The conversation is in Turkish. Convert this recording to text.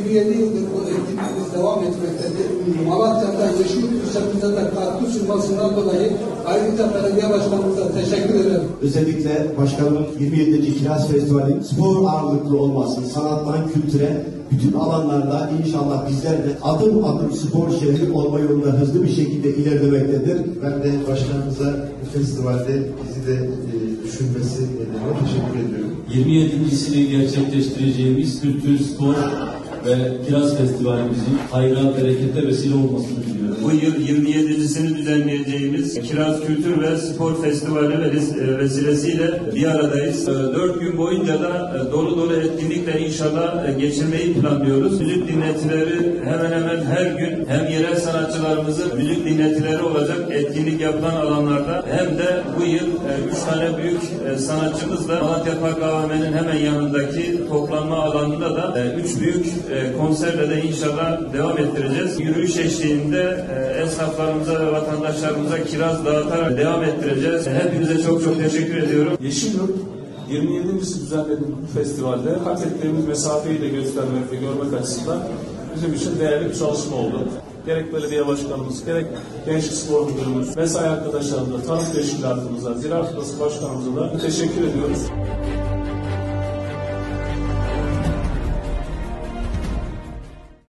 27 yıldır bu etkinliğimiz devam etmektedir. Malatya'da Yeşilyurt Müsebbi'nde de katkı sunmasından dolayı ayrıca belediye başkanımıza teşekkür ederim. Özellikle başkanımın 27. Kiraz Festivali spor ağırlıklı olması, sanattan kültüre bütün alanlarda inşallah bizler de adım adım spor şehri olma yolunda hızlı bir şekilde ilerlemektedir. Ben de başkanımıza bu festivalde bizi de düşünmesi nedeniyle teşekkür ediyorum. 27.sini gerçekleştireceğimiz kültür, spor ve kiraz festivalimizin hayra, berekete vesile olmasını diliyorum. Bu yıl 27.sini düzenleyeceğimiz Kiraz Kültür ve Spor Festivali vesilesiyle bir aradayız. 4 gün boyunca da dolu dolu etkinlikle inşallah geçirmeyi planlıyoruz. Müzik dinletileri hemen hemen her gün hem yerel sanatçılarımızın müzik dinletileri olacak etkinlik yapılan alanlarda hem de bu yıl 3 tane büyük sanatçımızla Malatya Park AVM'nin hemen yanındaki toplanma alanında da 3 büyük konserle de inşallah devam ettireceğiz. Yürüyüş eşliğinde esnaflarımıza ve vatandaşlarımıza kiraz dağıtarak devam ettireceğiz. Hepinize çok çok teşekkür ediyorum. Yeşilyurt 27.si düzenlediğimiz bu festivalde kat ettiğimiz mesafeyi de göstermek ve görmek açısından bizim için değerli bir çalışma oldu. Gerek belediye başkanımız, gerek gençlik spor müdürümüz, mesai arkadaşlarımıza, tanık teşkilatımıza, ziraat odası başkanımıza da teşekkür ediyoruz.